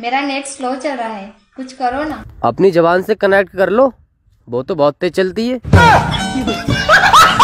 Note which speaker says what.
Speaker 1: मेरा net slow चल रहा है, कुछ करो ना।
Speaker 2: अपनी जबान से कनेक्ट कर लो, वो तो बहुत तेज चलती है।